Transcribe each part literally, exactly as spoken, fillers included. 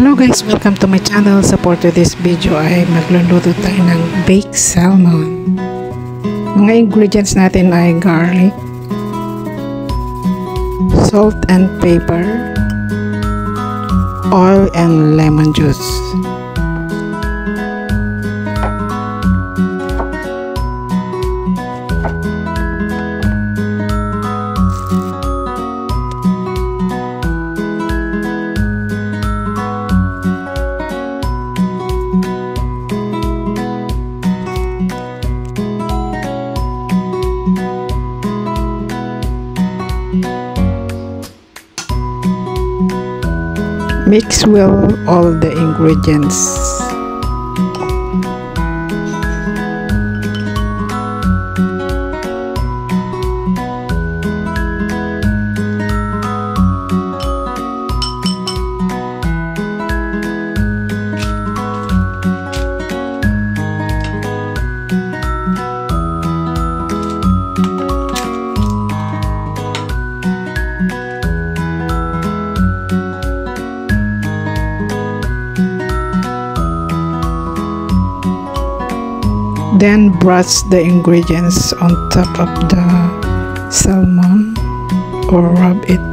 Hello guys, welcome to my channel. Support to this video ay magluluto tayo ng baked salmon. Mga ingredients natin ay garlic, salt and pepper, oil and lemon juice. Mix well all the ingredients. Then brush the ingredients on top of the salmon or rub it.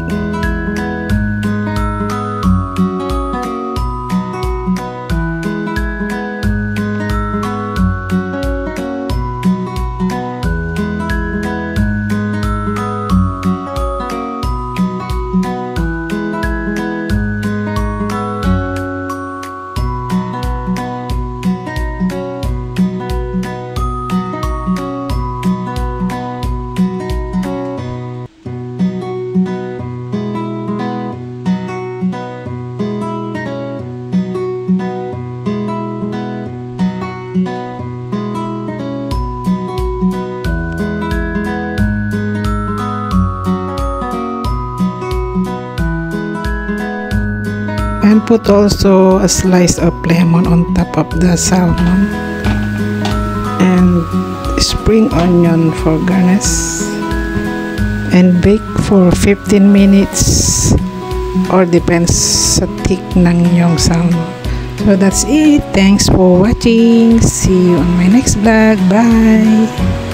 And put also a slice of lemon on top of the salmon and spring onion for garnish, and bake for fifteen minutes or depends sa thick ng yung salmon. So that's it. Thanks for watching. See you on my next vlog. Bye.